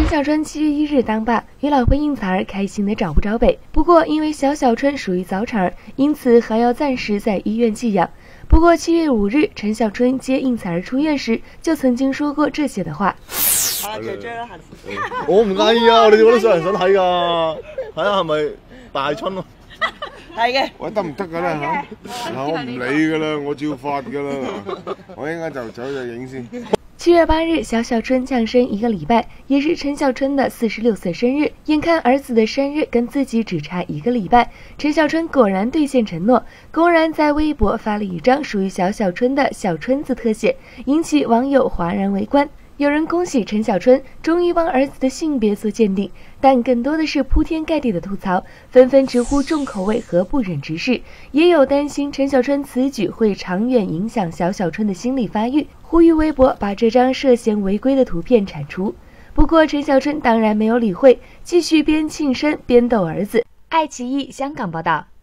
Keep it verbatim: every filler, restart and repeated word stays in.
小春七月一日当爸，与老婆应采儿开心的找不着北。不过因为小小春属于早产儿，因此还要暂时在医院寄养。不过七月五日，陈小春接应采儿出院時，就曾經說過這些的話。 我唔介意啊，我哋我都想人想睇㗎，睇下係咪大春咯。 係嘅， 喂得唔得㗎啦嚇？嗱我唔理㗎啦，我照發㗎啦，我應該就走就影先。 七月八日，小小春降生一個禮拜，也是陳小春的四十六歲生日。眼看兒子的生日跟自己只差一個禮拜，陳小春果然兌現承諾，公然在微博發了一張屬於小小春的小春字特寫，引起網友譁然圍觀。有人恭喜陳小春終於幫兒子的性別做鑑定，但更多的是鋪天蓋地的吐槽，紛紛直呼重口味和不忍直視。也有擔心陳小春此舉會長遠影響小小春的心理發育，呼籲微博把這張涉嫌違規的圖片鏟除。不過陳小春當然沒有理會，繼續邊慶生邊逗兒子。愛奇藝香港報道。